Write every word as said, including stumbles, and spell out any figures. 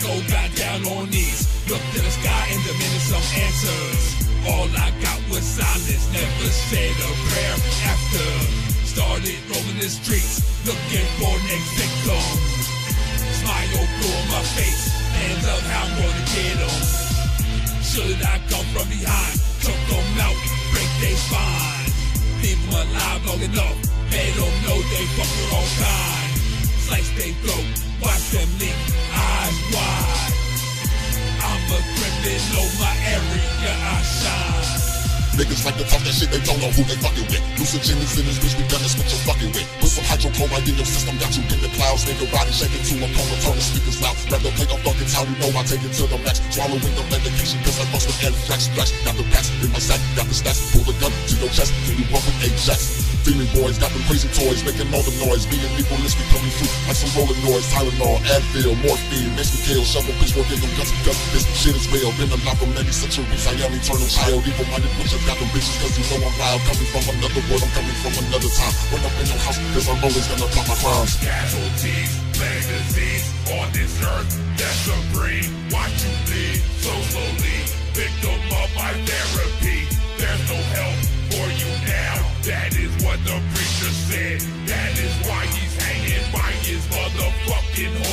Psycho got down on knees, looked to the sky and demanded some answers. All I got was silence, never said a prayer after. Started roaming the streets, looking for next victim. Smile blew on my face, hands up, how I'm gonna get them. Should I come from behind, choke them out, break their spine? Leave them alive long enough, let them know they fucking all kind. Slice they throat, watch them leak, eyes wide. I'm a criminal, my area I shine. Niggas like to talk that shit, they don't know who they fucking with. Hallucinogens in this bitch, we done this what you're fucking with. Put some hydrochloride in your system, got you in the clouds. Nigga body shaking to a coma, turn the speakers loud. Rather play a fucking town, you know I take it to the max. Swallowing the medication, cause I bust with anthrax. Flash, got the packs in my sack, got the stats. Pull the gun to your chest, till you run with Ajax. Feeling boys, got them crazy toys, making all the noise. Being evilist, we coming through like some rolling noise. Tylenol, Advil, morphine, makes me kill. Shovel, pitchfork, in them guts and guts. This shit is real, been alive for many centuries. I am eternal child, evil-minded butchers, got them bitches cause you know I'm wild. Coming from another world, I'm coming from another time. When I'm in your house, cause I'm always gonna pop my crimes. Casualties, plague disease on this earth that's supreme. Watch you bleed so slowly, pick them up by therapy. There's no help for you now, that is what the preacher said. That is why he's hanging by his motherfucking horn.